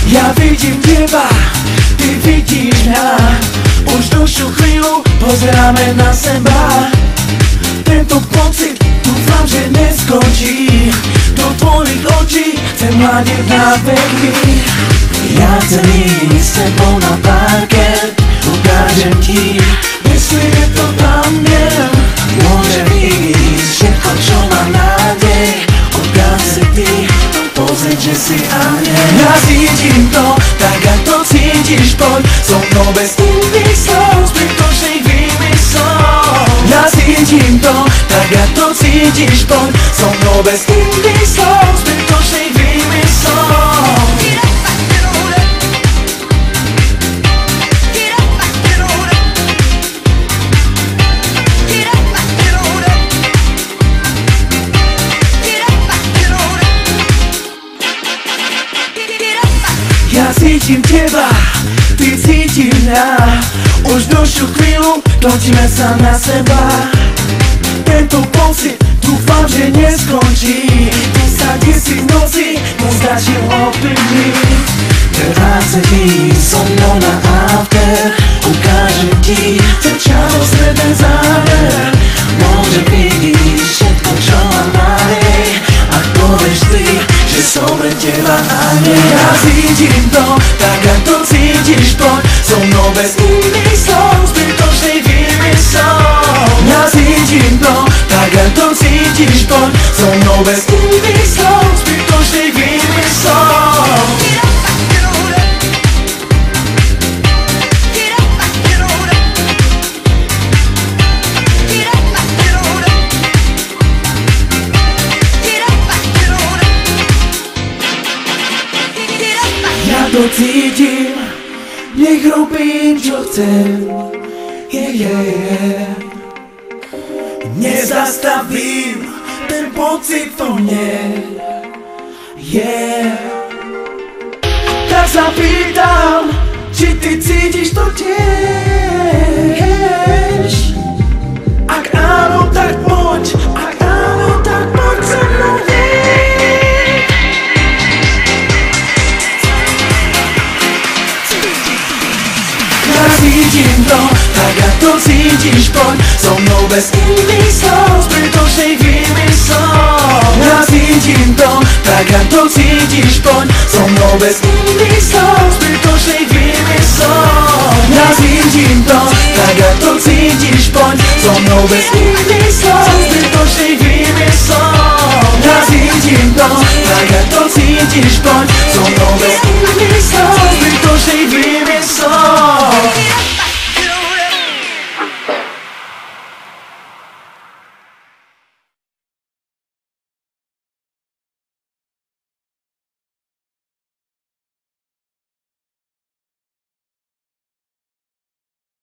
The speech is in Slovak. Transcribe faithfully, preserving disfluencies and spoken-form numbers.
Ja vidím teba, ty vidíš mňa. Už dlhšiu chvíľu pozeráme na seba. Tento pocit dúfam, že neskončí. Do tvojich očí chcem hľadiť na veky. Ja chcem ísť s tebou na parket, ukážem ti, jestli je to tam viem. Môžem ísť všetko, čo mám nádej. Odkiaľ si ty, pozrieť, že si aniel. Ja cítim to, tak ak to cítiš, poď so mnou bez iných slov, zbytočných výmyslov. Ja cítim to, tak ak to cítiš, poď so mnou bez iných slov, zbytočných výmyslov. Ja cítim teba, ty cítiš mňa. Už dlhšiu chvíľu tlačíme sa na seba. Tento pocit dúfam, že neskončí. Ty sa desí v noci, mu stačil ovplyvniť. Teraz chceš ísť so mnou na after, ukážem ti čarosredný záver. Môžem ísť všetko, čo mám nádej. Ak povieš ty, že som pre teba aniel. Ja cítim to, tak ak to cítiš, poď so mnou bez iných slov, zbytočných výmyslov. Ja cítim to, tak ak to cítiš, poď so mnou bez iných slov, zbytočných výmyslov. Ja to cítim, nech robím, čo chcem. Yeah, yeah, yeah. Nezastavím ten pocit vo mne. Yeah. Tak sa pýtam, či ty cítiš to tiež. Ak áno, tak poď. Ak áno, tak poď so mnou. Cítim to, tak ak to cítiš, poď so mnou bez iných slov, zbytočných výmyslov. Ja cítim to, tak ak to cítiš, poď so mnou bez iných slov, zbytočných výmyslov. Ja cítim to, tak ak to cítiš, poď so mnou bez iných slov, zbytočných výmyslov. Ja cítim to, tak ak to cítiš, poď